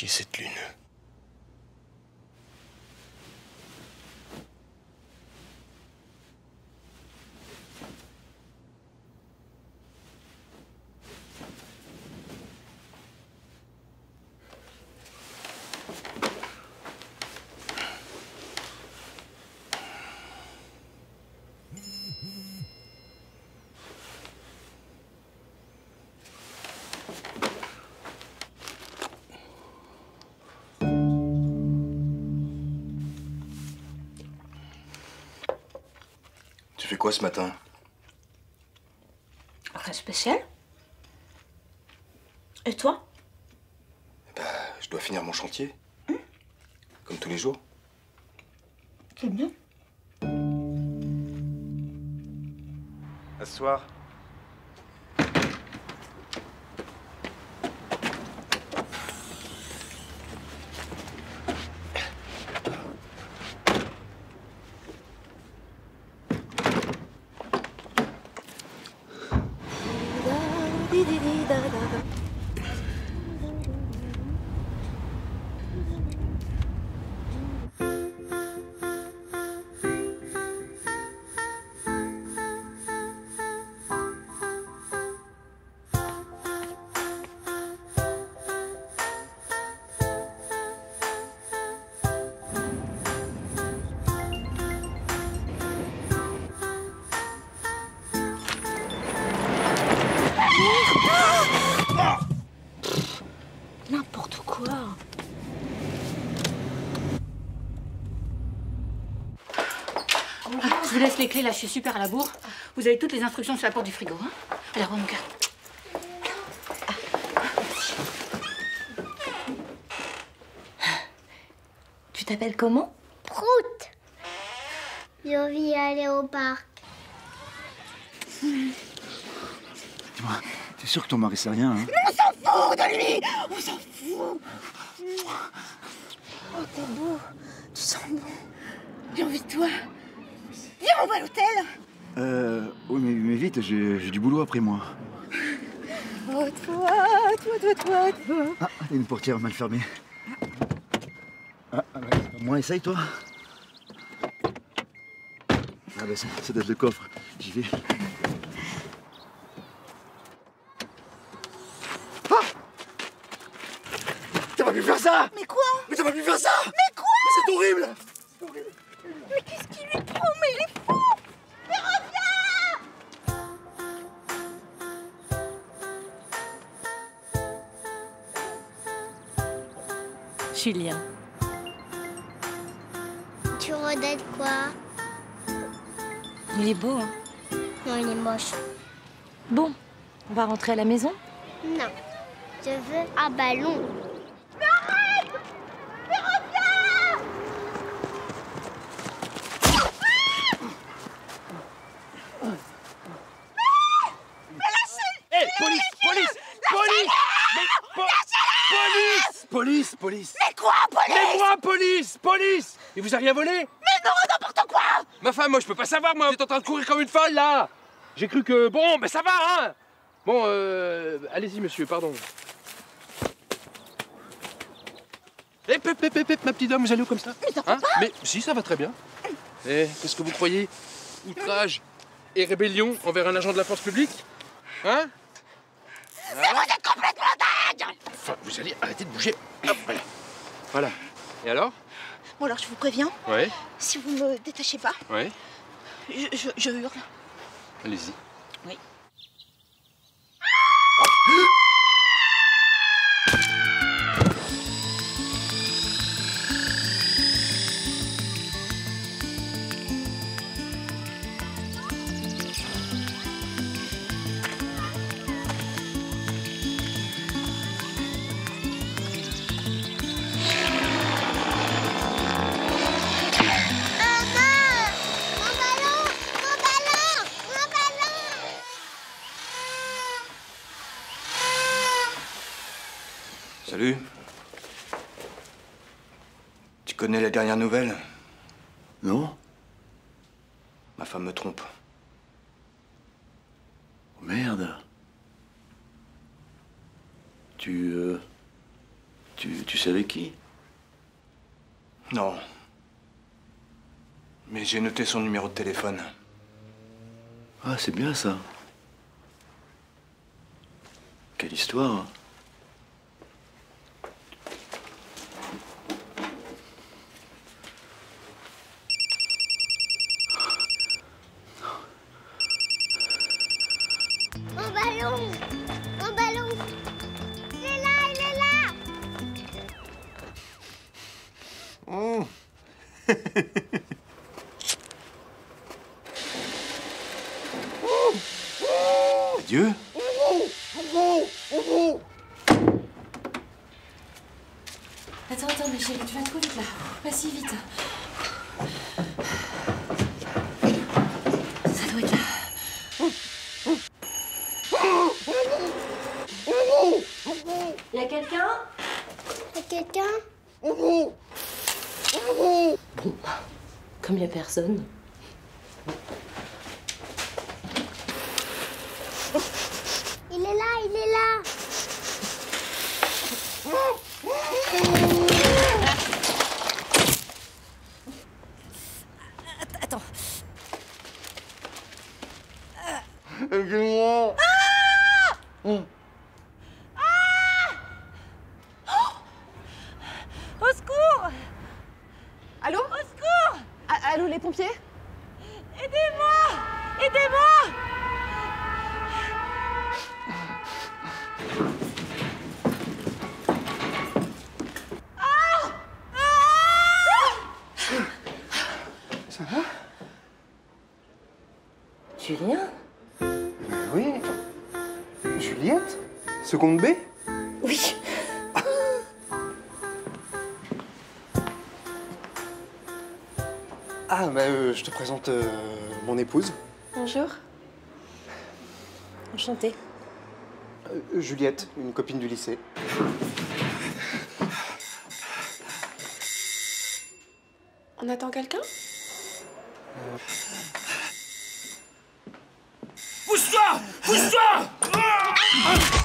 cacher cette lune. Tu fais quoi ce matin? Rien de spécial. Et toi? Bah, je dois finir mon chantier. Comme tous les jours. C'est bien. À ce soir. N'importe quoi. Ah, je vous laisse les clés, là, je suis super à la bourre. Vous avez toutes les instructions sur la porte du frigo, hein. Allez, remonte mon cœur. Tu t'appelles comment? Prout. J'ai envie d'aller au parc. Dis-moi, t'es sûr que ton mari sait rien, hein? On s'en fout de lui. On s'en fout. Oh, t'es beau. Tu sens bon. J'ai envie de toi. Viens, on va à l'hôtel. Oui, mais vite, j'ai du boulot après moi. Oh, toi. Ah, il y a une portière mal fermée. Ah, moi, essaye, toi. Ah, ben, ça doit être le coffre. J'y vais. Ah! T'as pas pu faire ça! Mais quoi? Mais t'as pas pu faire ça! Mais quoi? Mais c'est horrible! Mais qu'est-ce qu'il lui prend? Mais il est fou. Mais reviens. Julien. Tu redettes quoi? Il est beau, hein? Non, il est moche. Bon, on va rentrer à la maison? Non. Je veux un ballon. Hé, police! Police! Police! Police! Police! Mais quoi, police? Mais moi, police! Police! Il vous a rien volé? Mais non, n'importe quoi. Ma femme, moi, je peux pas savoir, moi. Vous êtes en train de courir comme une folle, là. J'ai cru que... Bon, ben ça va, hein. Bon, allez-y, monsieur, pardon. Hé, ma petite dame, vous allez où comme ça? Mais ça va pas. Mais si, ça va très bien. Eh, qu'est-ce que vous croyez? Outrage et rébellion envers un agent de la force publique? Hein? Mais vous êtes complètement dingue. Enfin, vous allez arrêter de bouger. Hop, voilà. Voilà. Et alors? Bon, alors, je vous préviens, Ouais, si vous me détachez pas, ouais. je hurle. Allez-y. Oui. Salut. Tu connais les dernières nouvelles? Non? Ma femme me trompe. Oh, merde. Tu Tu sais avec qui? Non. Mais j'ai noté son numéro de téléphone. Ah, c'est bien ça. Quelle histoire. Un ballon! Un ballon! Il est là, il est là! Adieu. Attends, ma chérie, tu vas trop vite là. Pas si vite. Ça doit être là. Y a quelqu'un? Y'a quelqu'un? Bon, comme y a personne. Il est là, il est là! Attends. Au secours! Allô? Au secours! Allô, les pompiers? Aidez-moi! Aidez-moi! Ça va? Julien? Oui. Juliette? Seconde B? Oui. Ah, bah, je te présente mon épouse, Bonjour. Enchantée. Juliette, une copine du lycée. On attend quelqu'un? Pousse-toi! Pousse-toi!